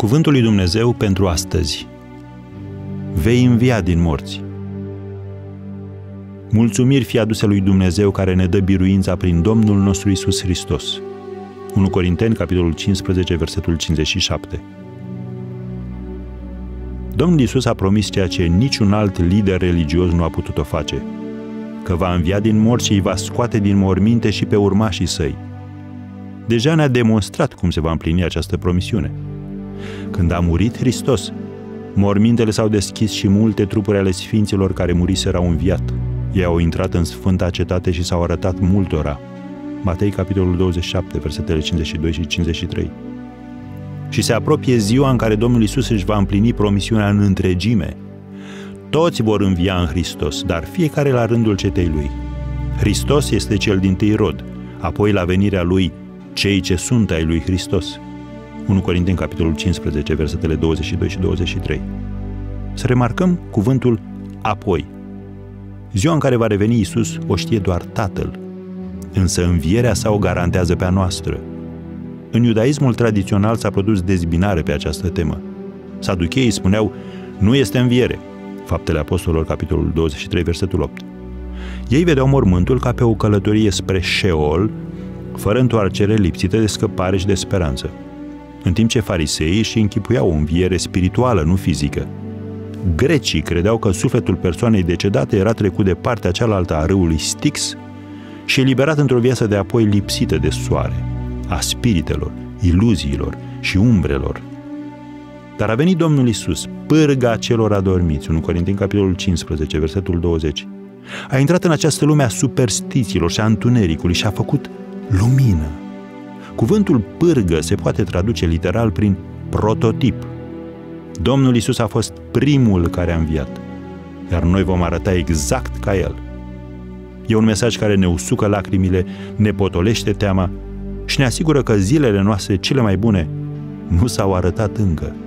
Cuvântul lui Dumnezeu pentru astăzi. Vei învia din morți. Mulțumiri fie aduse lui Dumnezeu care ne dă biruința prin Domnul nostru Iisus Hristos. 1 Corinteni, capitolul 15, versetul 57. Domnul Iisus a promis ceea ce niciun alt lider religios nu a putut-o face, că va învia din morți și îi va scoate din morminte și pe urmașii săi. Deja ne-a demonstrat cum se va împlini această promisiune. Când a murit Hristos, mormintele s-au deschis și multe trupuri ale sfinților care muriseră au înviat. Ei au intrat în Sfânta Cetate și s-au arătat multora. Matei, capitolul 27, versetele 52 și 53. Și se apropie ziua în care Domnul Iisus își va împlini promisiunea în întregime. Toți vor învia în Hristos, dar fiecare la rândul cetei lui. Hristos este cel dintâi rod, apoi la venirea lui cei ce sunt ai lui Hristos. 1 Corinteni, capitolul 15, versetele 22 și 23. Să remarcăm cuvântul apoi. Ziua în care va reveni Iisus o știe doar Tatăl, însă învierea sa o garantează pe a noastră. În iudaismul tradițional s-a produs dezbinare pe această temă. Saducheii spuneau, nu este înviere. Faptele Apostolilor, capitolul 23, versetul 8. Ei vedeau mormântul ca pe o călătorie spre Șeol, fără întoarcere, lipsită de scăpare și de speranță. În timp ce fariseii își închipuiau o înviere spirituală, nu fizică. Grecii credeau că sufletul persoanei decedate era trecut de partea cealaltă a râului Styx și eliberat într-o viață de apoi lipsită de soare, a spiritelor, iluziilor și umbrelor. Dar a venit Domnul Iisus, pârga celor adormiți, 1 Corinteni, capitolul 15, versetul 20. A intrat în această lume a superstițiilor și a întunericului și a făcut lumină. Cuvântul pârgă se poate traduce literal prin prototip. Domnul Iisus a fost primul care a înviat, iar noi vom arăta exact ca El. E un mesaj care ne usucă lacrimile, ne potolește teama și ne asigură că zilele noastre cele mai bune nu s-au arătat încă.